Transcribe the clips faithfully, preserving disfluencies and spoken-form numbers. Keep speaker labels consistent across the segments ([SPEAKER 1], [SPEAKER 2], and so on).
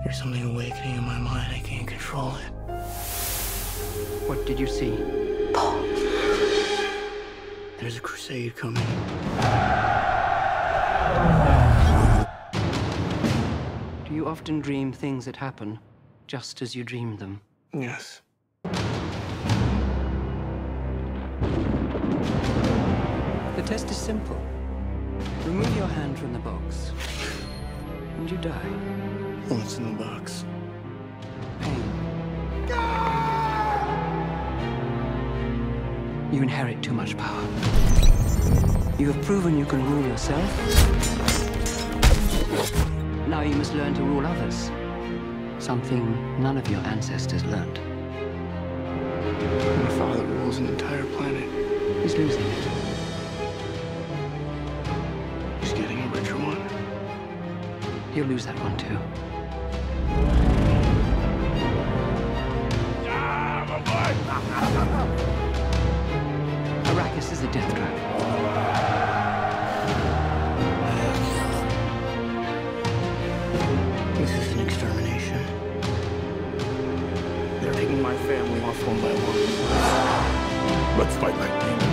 [SPEAKER 1] There's something awakening in my mind. I can't control it.
[SPEAKER 2] What did you see?
[SPEAKER 1] Paul. There's a crusade coming.
[SPEAKER 2] Do you often dream things that happen just as you dreamed them?
[SPEAKER 1] Yes.
[SPEAKER 2] The test is simple. Remove your hand from the box, and you die.
[SPEAKER 1] What's in the box?
[SPEAKER 2] Pain. You inherit too much power. You have proven you can rule yourself. Now you must learn to rule others. Something none of your ancestors learned.
[SPEAKER 1] My father rules an entire planet.
[SPEAKER 2] He's losing it.
[SPEAKER 1] He's getting a richer one.
[SPEAKER 2] He'll lose that one too. Arrakis is a death trap.
[SPEAKER 1] This is an extermination. They're taking my family off one by one.
[SPEAKER 3] Let's fight like demons.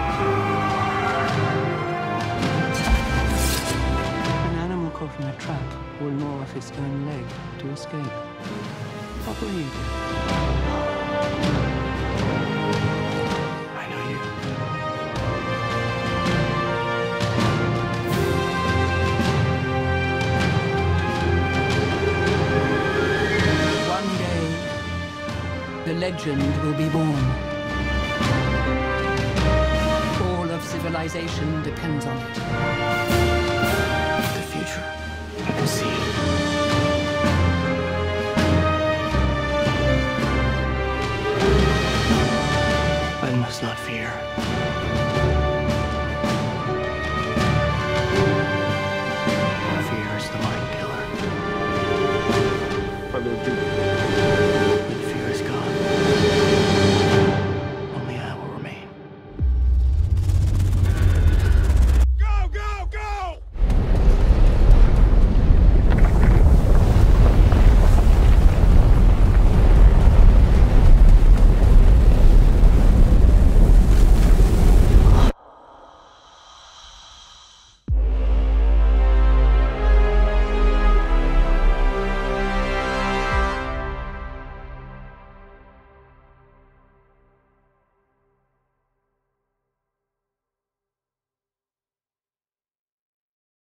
[SPEAKER 2] An animal caught in a trap will gnaw off its own leg to escape. What will you do?
[SPEAKER 1] I know you.
[SPEAKER 2] One day, the legend will be born. All of civilization depends on it.